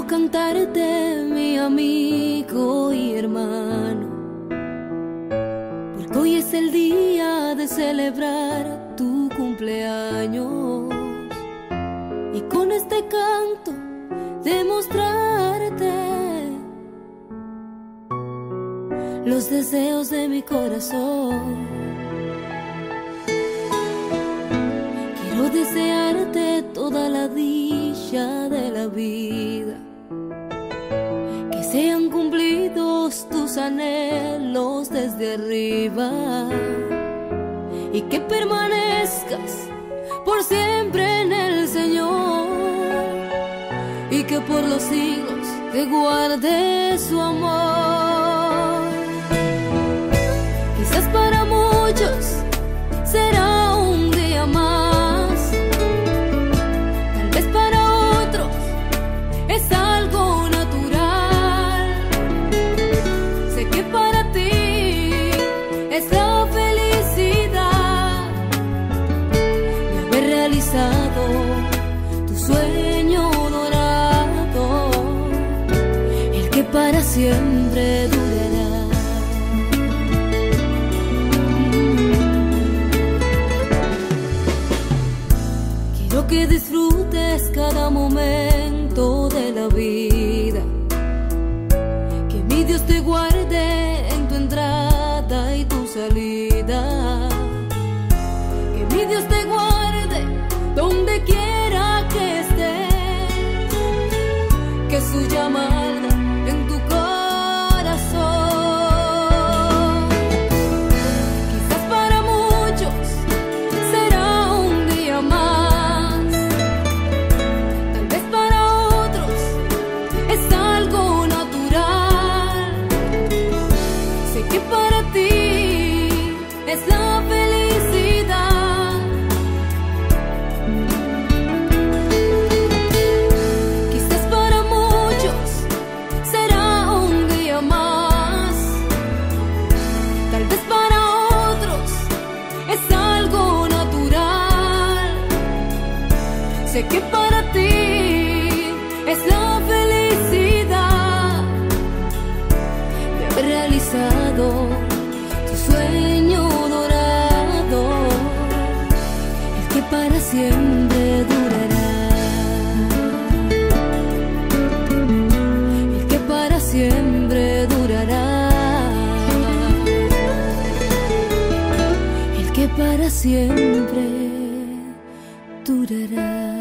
Quiero cantarte, mi amigo y hermano, porque hoy es el día de celebrar tu cumpleaños, y con este canto demostrarte los deseos de mi corazón. Quiero desearte toda la dicha de la vida, que sean cumplidos tus anhelos desde arriba, y que permanezcas por siempre en el Señor, y que por los siglos te guarde su amor. Quizás para muchos será un día más, tal vez para otros es algo natural. Sé que para ti es la felicidad de haber realizado tu sueño dorado, el que para siempre durará. Quiero que disfrutes cada momento de la vida, que mi Dios te guarde en tu entrada y tu salida, que mi Dios te guarde donde quiera que estés, que su llamada en tu corazón. Quizás para muchos será un día más, tal vez para otros es algo natural. Sé que para ti es la felicidad. Quizás para muchos será un día más, tal vez para otros es algo natural. Sé que para ti es la felicidad de haber realizado tu sueño dorado, el que para siempre durará, el que para siempre durará, el que para siempre durará.